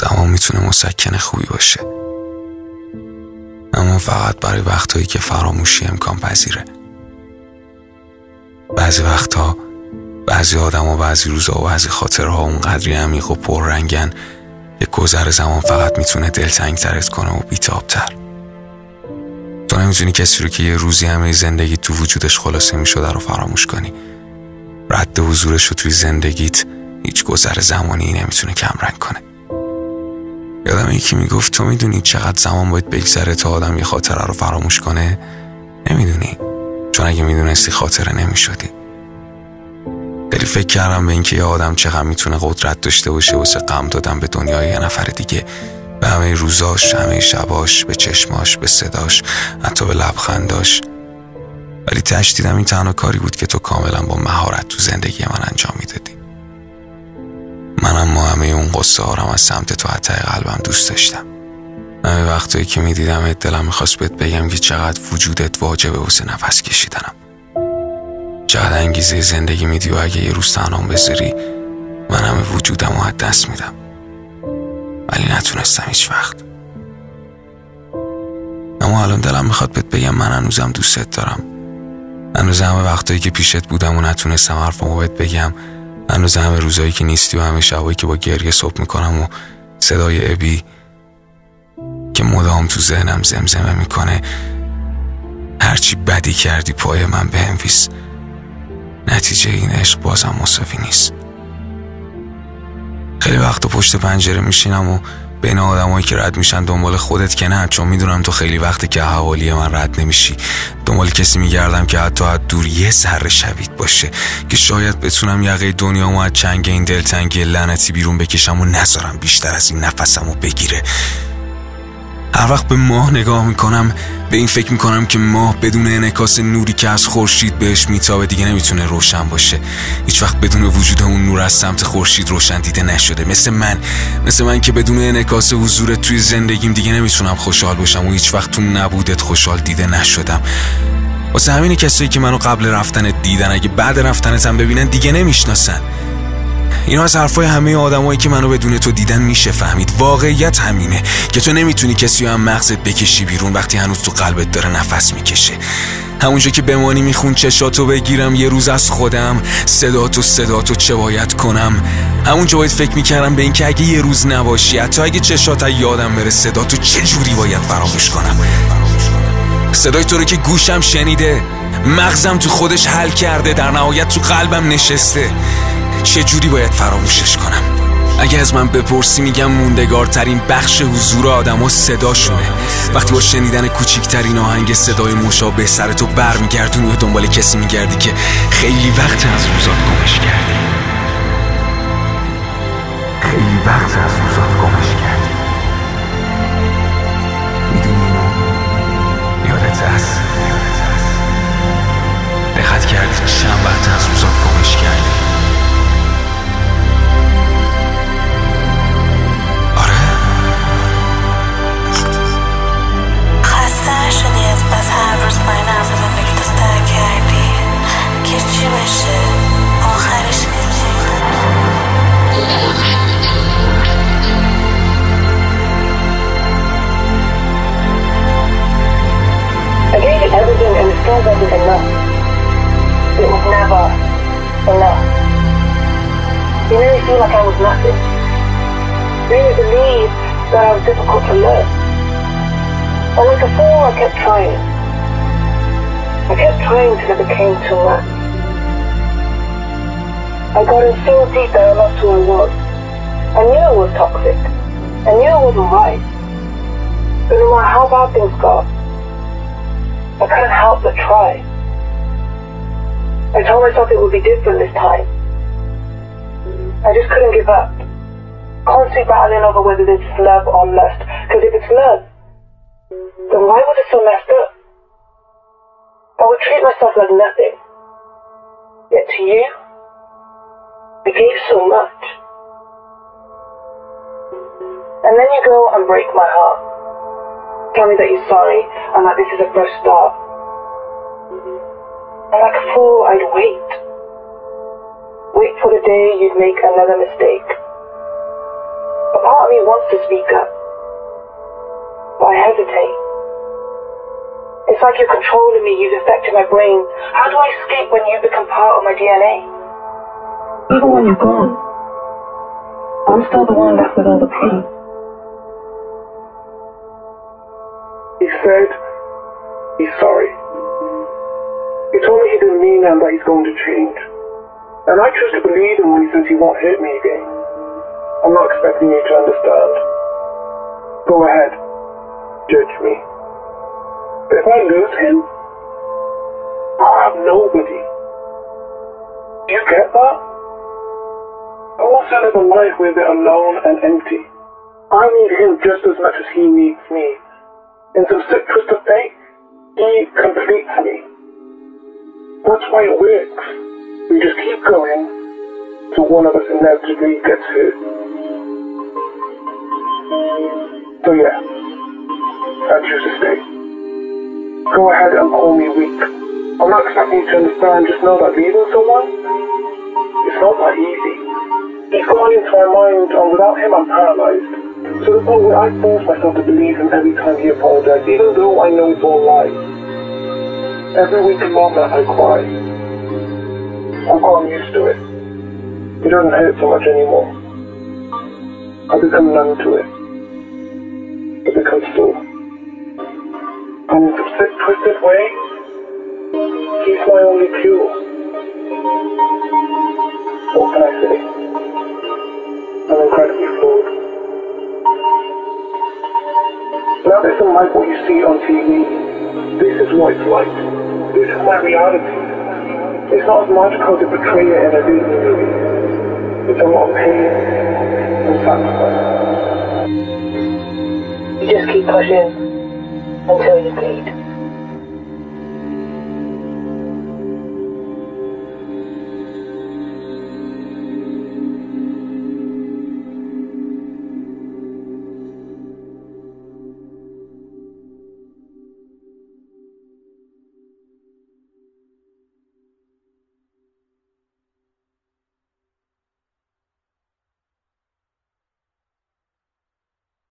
زمان میتونه مسکن خوبی باشه، اما فقط برای وقتایی که فراموشی امکان پذیره. بعضی وقتا، بعضی آدم و بعضی روزا و بعضی خاطرها اونقدری عمیق و پررنگن که گذر زمان فقط میتونه دلتنگ ترت کنه و بیتاب‌تر. تو نمیتونی کسی رو که یه روزی همه زندگی تو وجودش خلاصه میشده رو فراموش کنی. رد حضورش رو توی زندگیت هیچ گذر زمانی نمیتونه کمرنگ کنه. یادم یکی میگفت تو میدونی چقدر زمان باید بگذره تا آدم یه خاطره رو فراموش کنه؟ نمیدونی، چون اگه میدونستی خاطره نمیشدی. خیلی فکر کردم به اینکه یه آدم چقدر میتونه قدرت داشته باشه واسه غم دادن به دنیای یه نفر دیگه، به همه روزاش، همه شباش، به چشماش، به صداش، حتی به لبخنداش. ولی تهش دیدم این تنها کاری بود که تو کاملا با مهارت تو زندگی من انجام میدادی. منم همه اون قصه ها رو از سمت تو حتی قلبم دوست داشتم. همه وقتایی که میدیدم دلم میخواست بهت بگم که چقدر وجودت واجبه واسه نفس کشیدنم، چقدر انگیزه زندگی میدی و اگه یه روز تنهام بذاری من همه وجودم رو از دست میدم. ولی نتونستم هیچ وقت. اما الان دلم میخواد بهت بگم من هنوزم دوستت دارم. هنوز همه وقتایی که پیشت بودم و نتونستم حرفمو بهت بگم، هنوز همه روزایی که نیستی و همه شبایی که با گریه صبح میکنم و صدای ابی که مدام تو ذهنم زمزمه میکنه هرچی بدی کردی پای من بنویس، نتیجه این عشق بازم مساوی نیست. خیلی وقتا پشت پنجره میشینم و بین آدمایی که رد میشن دنبال خودت که نه، چون میدونم تو خیلی وقته که حوالی من رد نمیشی، دنبال کسی میگردم که حتی از دور یه ذره شبیهت باشه که شاید بتونم یقه دنیامو از چنگ این دلتنگی لعنتی بیرون بکشم و نذارم بیشتر از این نفسمو بگیره. هر وقت به ماه نگاه میکنم به این فکر میکنم که ماه بدون انعکاس نوری که از خورشید بهش میتابه دیگه نمیتونه روشن باشه. هیچ وقت بدون وجود اون نور از سمت خورشید روشن دیده نشده. مثل من که بدون انعکاس حضورت توی زندگیم دیگه نمیتونم خوشحال باشم و هیچ وقت تو نبودت خوشحال دیده نشدم. واسه همین کسایی که منو قبل رفتنت دیدن اگه بعد رفتنت هم ببینن دیگه نمیشناسن. اینا از حرفای همه آدمایی که منو بدون تو دیدن میشه فهمید. واقعیت همینه که تو نمیتونی کسی رو هم مغزت بکشی بیرون وقتی هنوز تو قلبت داره نفس میکشه. همونجا که بمانی میخون چشاتو بگیرم یه روز از خودم، صداتو چه باید کنم. همونجا باید فکر میکردم به این که اگه یه روز نباشی، حتی اگه چشات یادم بره، صداتو چه جوری باید فراموش کنم. صدای تو رو که گوشم شنیده، مغزم تو خودش حل کرده، در نهایت تو قلبم نشسته، چه جوری باید فراموشش کنم؟ اگه از من بپرسی میگم موندگارترین بخش حضور آدم ها صداشونه. وقتی با شنیدن کوچیکترین آهنگ صدای مشابه سرتو بر میگردونی و دنبال کسی میگردی که خیلی وقت از روزات گمش کردی. میدونی اینو؟ یادت هست؟ دقت کردی چند وقت از روزات گمش کردی؟ شدی از بس هر روز با این حرف زندگی تو سر کردی که چی بشه آخرش که چی. I gave you everything and it still wasn't enough. It was never enough. You made me feel like I was nothing. You made me believe that I was difficult to love. And like a fool, I kept trying. I kept trying till it became too much. I got in so deep that I lost who I was. I knew it was toxic. I knew it wasn't right. But no matter how bad things got, I couldn't help but try. I told myself it would be different this time. I just couldn't give up. Constantly battling over whether this is love or lust. Because if it's love, then why was it so messed up? I would treat myself like nothing. Yet to you, I gave so much. And then you go and break my heart. Tell me that you're sorry and that this is a fresh start. And like a fool, I'd wait. Wait for the day you'd make another mistake. A part of me wants to speak up, but I hesitate. It's like you're controlling me, you've affected my brain. How do I escape when you become part of my DNA? Even when you're gone, I'm still the one left with all the pain. He said he's sorry. He told me he didn't mean that he's going to change. And I choose to believe him when he says he won't hurt me again. I'm not expecting you to understand. Go ahead. Judge me. But if I lose him, I'll have nobody. Do you get that? I want to live a life where they're alone and empty. I need him just as much as he needs me. In some sick twist of fate, he completes me. That's why it works. We just keep going till one of us inevitably gets hurt. So yeah, I choose to stay. Go ahead and call me weak. I'm not expecting you to understand, just know that leaving someone, it's not that easy. He's gone into my mind, and without him I'm paralyzed. So the point where I force myself to believe him every time he apologizes, even though I know it's all lies. Every weekend moment I cry. I've gotten used to it. It doesn't hurt so much anymore. I've become numb to it. It becomes sore. And in some sick, twisted way, he's my only cure. What can I say? I'm incredibly flawed. Now this isn't like what you see on TV. This is what it's like. This is my reality. It's not as magical to portray it in a Disney movie. It's a lot of pain and sacrifice. You just keep pushing until you bleed.